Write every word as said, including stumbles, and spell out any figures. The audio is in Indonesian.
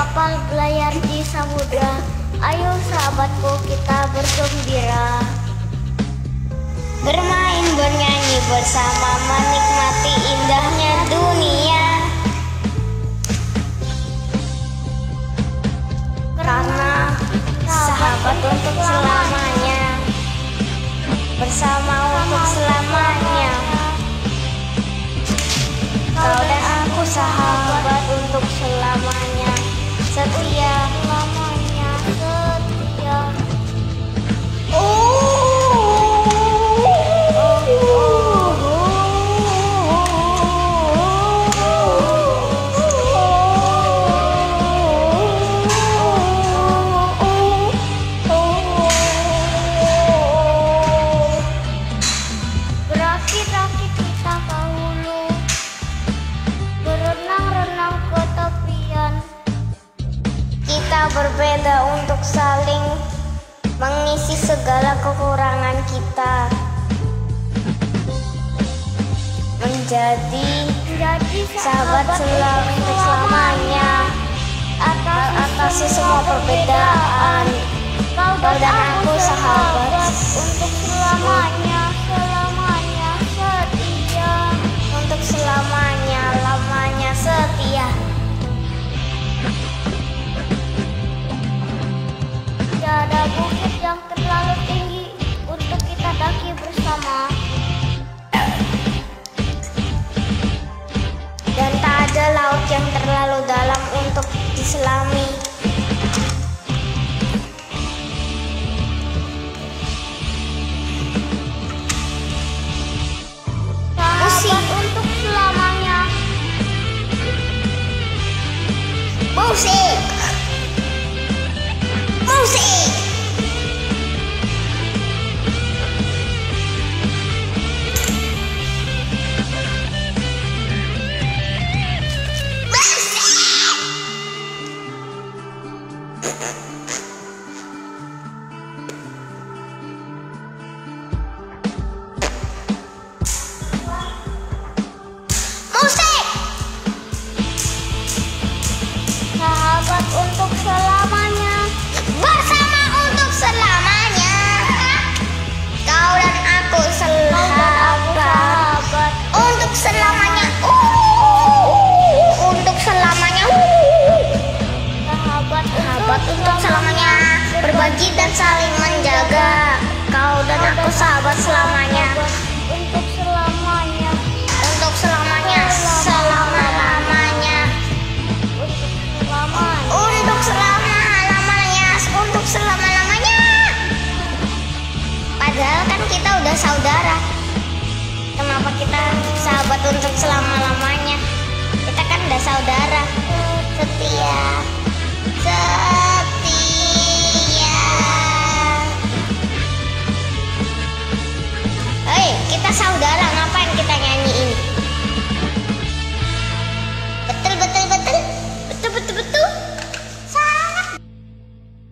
kapal berlayar di samudra. Ayo sahabatku, kita bergembira, bermain bernyanyi bersama, menikmati indahnya dunia. Karena sahabat untuk selamanya, bersama untuk selamanya. Kau dan aku sahabat untuk selamanya, setia selamanya setia. Berakit-rakit kita dahulu, berenang-renang ke tepian. Kita berbeda untuk saling mengisi segala kekurangan kita, menjadi Jadi sahabat selalu untuk selamanya, atasi semua perbedaan. Kau Kau dan aku sahabat untuk selamanya, selamanya setia. untuk selamanya, lamanya setia. Tiada bukit yang terlalu tinggi untuk kita daki bersama, Dan tak ada laut yang terlalu dalam untuk diselami. sahabat untuk selamanya. Musik, musik. Sahabat untuk selamanya, Bersama untuk selamanya. Kau dan aku kau dan aku sahabat sahabat. untuk selamanya. Uh, untuk selamanya. Sahabat Sahabat untuk selamanya, berbagi dan saling menjaga. Kau dan aku sahabat selamanya.